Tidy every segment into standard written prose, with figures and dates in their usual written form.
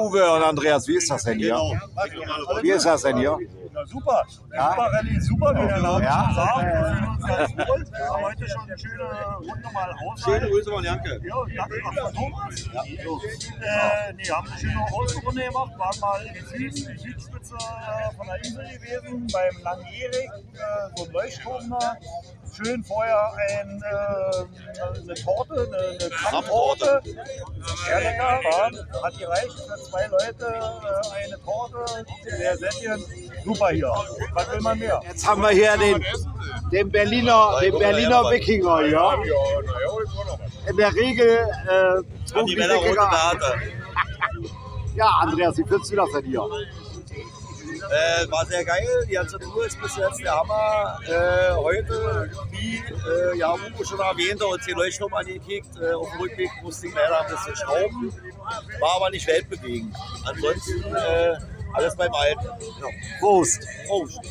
Uwe und Andreas, wie ist das denn hier? Wie ist das denn hier? Ja, super. Ja? Super Rallye, super, wie der Name schon sagt. Wir fühlen uns ganz wohl. Wir haben heute schon eine schöne Runde mal aus. Schöne Grüße von Janke. Ja, danke. Wir haben eine schöne Ausrunde gemacht. Wir waren mal in die Südspitze von der Insel gewesen, beim Langjährig, so ein Leuchtturm da. Schön vorher eine Torte, eine Kramptorte. Sehr lecker, war. Hat gereicht für 2 Leute, eine Torte, sehr sättigend. Super hier. Was will man mehr? Jetzt haben wir hier den Berliner Wikinger, ja. In der Regel die Wikinger. Ja, Andreas, wie findest du das denn hier? War sehr geil, die ganze Tour ist bis jetzt der Hammer. Heute, wie Uwe schon erwähnte, uns den Leuchtturm angekickt. Auf dem Rückweg musste ich leider ein bisschen schrauben, war aber nicht weltbewegend. Ansonsten alles beim Alten. Ja. Prost! Prost!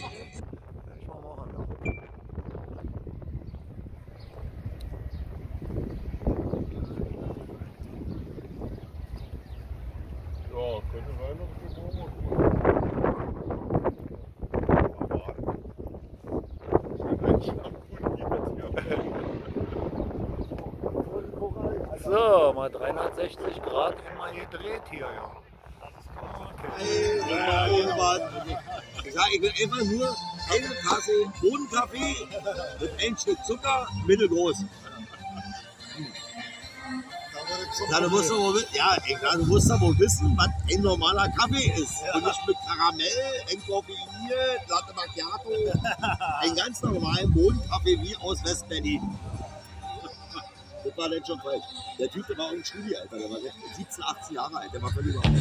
Ja, könnte sein, dass So, mal 360 Grad mal gedreht hier, ja. Ich sage, ich will einfach nur eine Tasse Bohnenkaffee mit ein Stück Zucker, mittelgroß. Ja, du musst aber wissen, was ein normaler Kaffee ist. Und nicht mit Karamell, entkoffeiniert, Latte Macchiato. Einen ganz normalen Bohnenkaffee wie aus West-Berlin. Das war dann schon falsch. Der Typ, der war auch ein Studi, Alter. Der war 17, 18 Jahre alt. Der war völlig überfordert.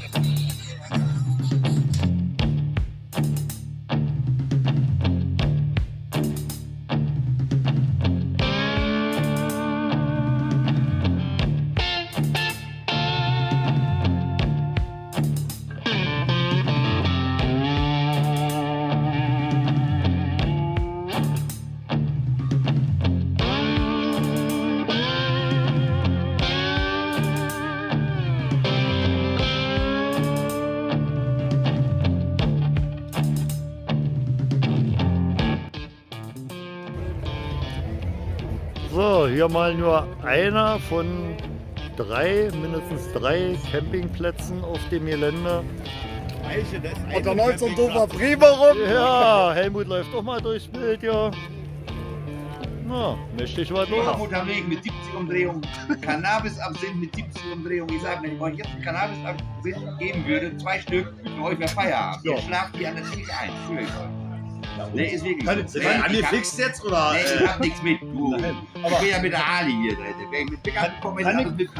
So, hier mal nur einer von mindestens drei Campingplätzen auf dem Gelände. Und da läuft so ein doofer Prima rum. Ja, Helmut läuft auch mal durchs Bild, ja. Na, möchte ich was los? Unterwegs mit 70 Umdrehungen, Cannabis-Absinth mit 70 Umdrehungen. Ich sage, wenn ich euch jetzt einen Cannabis-Absinth geben würde, 2 Stück, für euch wäre Feierabend. Ihr schlaft die an der Theke ein. Der ist wirklich. Angefixt jetzt oder? Nee, ich hab nichts mit. Du. Ich bin ja mit der Ali hier drin. Wenn ich mit Pickup komme, ist alles mit.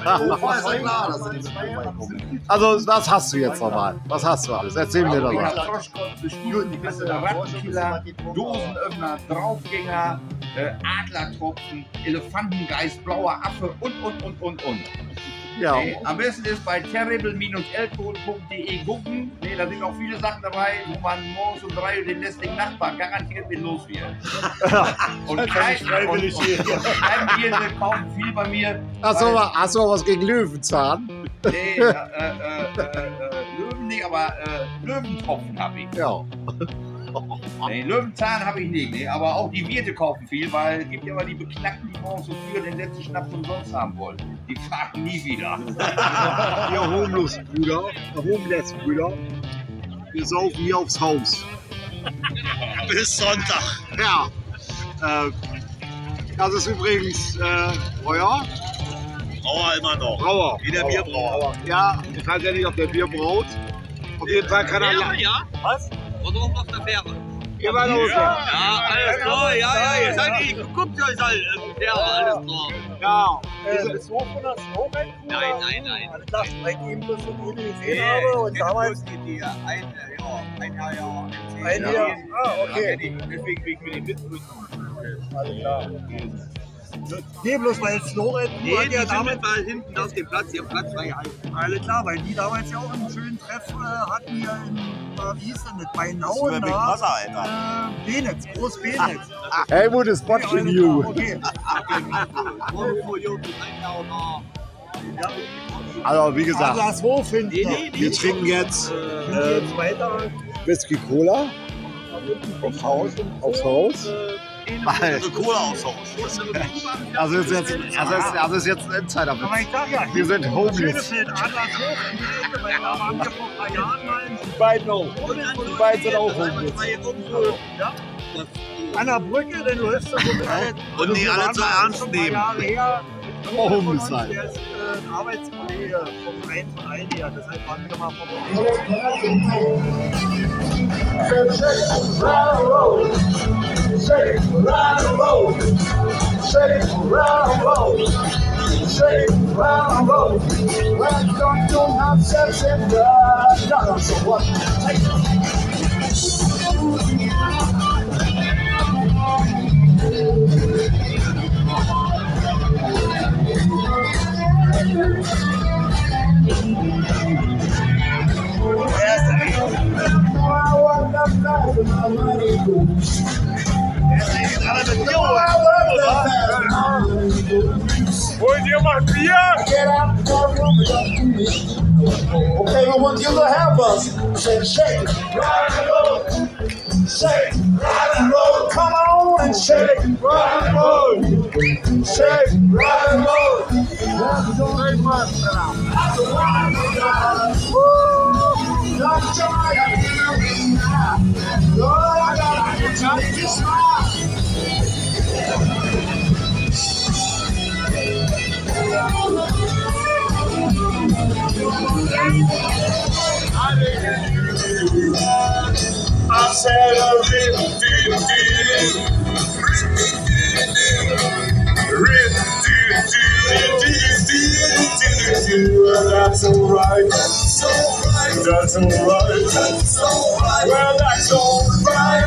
Also, was hast du jetzt nochmal? Was hast du alles? Erzähl mir doch Ich mal. hab Froschkopf, Rattenkiller, Dosenöffner, Draufgänger, Adlertropfen, Elefantengeist, blauer Affe und. Ja. Nee, am besten ist bei terrible-lcode.de gucken. Nee, da sind auch viele Sachen dabei, wo man morgens um 3 Uhr den lästigen Nachbarn garantiert mit los wird. Und Scheibenbiere kaufen viel bei mir. Hast du mal was gegen Löwenzahn? Nee, Löwen nicht, aber Löwentropfen habe ich. Ja. Nee, Löwenzahn habe ich nicht, nee, aber auch die Wirte kaufen viel, weil es gibt ja immer die Beknackten, die morgens so früh den letzten Schnaps umsonst haben wollen. Die fragen nie wieder. Wir Homeless-Brüder, wir saufen hier aufs Haus. Bis Sonntag. Ja. Das ist übrigens Brauer. Brauer immer noch. Brauer. Wie der Bierbrauer. Ja, ich weiß ja nicht, ob der Bier braut. Auf jeden Fall kann er. Ja? Was? Und oben auf der Fähre. Geh mal los. Ja, alles klar. Ja, ihr seid nicht, guckt euch halt Fähre, alles klar. Ja. Bist du von der Snowman? Nein. Alles klar, weil ich eben bloß so gut gesehen habe und damals. Ein Jahr. Ein Jahr. Okay. Deswegen bin ich mit dem mitgründen. Alles klar. Nee, bloß weil Snowman, Nee, hat die ja sind damals. mal hinten auf dem Platz, hier am Platz war ja Alles klar, weil die damals ja auch einen schönen Treff hatten hier in, wie hieß denn das, bei Nauen, Big Brother, Alter. Benitz, Groß-Benitz. Helmut is watching you. Okay. Portfolio mit 1000 Ja. Also wie gesagt, Das wo finden wir trinken jetzt jetzt weiter. Whisky Cola aufs Haus. Also Cola aufs Haus. Also ist jetzt ein Insider. Aber ich sag ja, Wir sind homeless. Schönefeld, Adlershof, in die Ecke, weil da waren wir vor 3 Jahren mal. Die beiden auch. Die beiden sind auch homeless. Ja. An der Brücke, denn du hörst so mit Und die alle zu ernst nehmen. Jahre her. Oh, homeless sein. Der ist ein Arbeitskollege vom Verein von Aldia, deshalb waren wir mal vorbei. Wollt ihr mal Bier? Okay, we want you to help us. Shake, rock and roll. Shake, rock and roll. Come on and shake, rock and roll. Shake, rock and roll. Very much now. I said a that's alright. That's alright. That's alright. That's alright. Well, that's alright.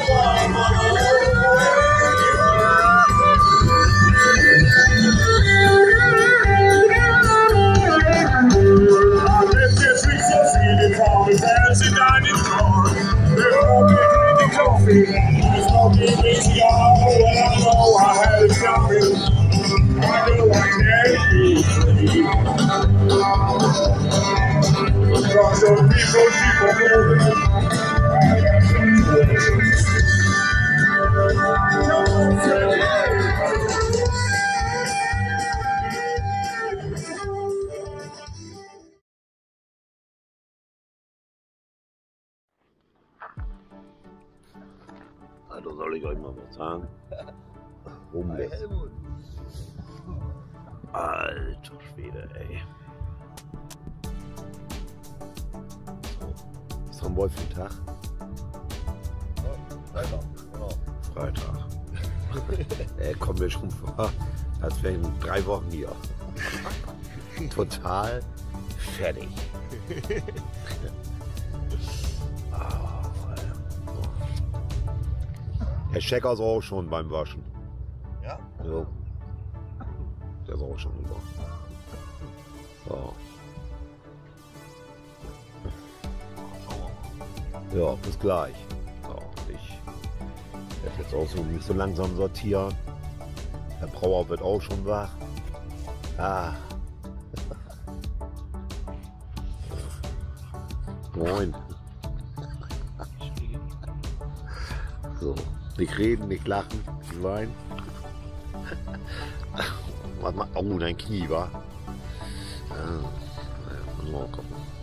Dancing down in the car. They're all drinking coffee. It's smoking crazy all when I know I had it coming. I know I can't be. Because of people moving. Also soll ich euch mal was sagen? Homeless. Alter Schwede, ey. So, was haben wir heute für einen Tag? Freitag. Kommen wir schon vor, als wären 3 Wochen hier. Total fertig. Herr Schecker ist auch schon beim Waschen. Ja? Ja. Der ist auch schon über. So. Ja, bis gleich. So, ich werde jetzt auch so langsam sortieren. Der Brauer wird auch schon wach. Ah. Moin. So. Nicht reden, nicht lachen, nicht weinen. Warte mal, oh, dein Knie, wa? Ja, mal gucken.